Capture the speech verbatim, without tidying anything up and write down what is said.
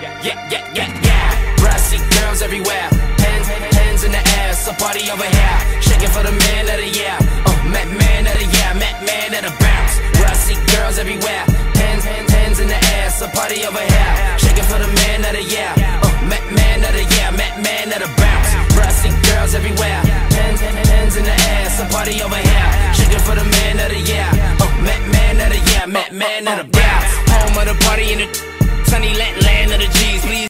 yeah, yeah, yeah, yeah. But I see girls everywhere, hands, hands in the air, so party over here, shaking for the man of the year. Oh, Met Man of the year, Met Man of the bounce. Where I see girls everywhere, hands, hands, hands in the air, so party over here, shaking for the man of the year. Oh, Met Man of the year, Met Man of the bounce. Where I see girls everywhere, hands, hands in the air, so party over here, shaking for the man of the year. Oh, Met Man of the year, Met Man of the bounce. Home of the party in the sunny land, land of the G's, please.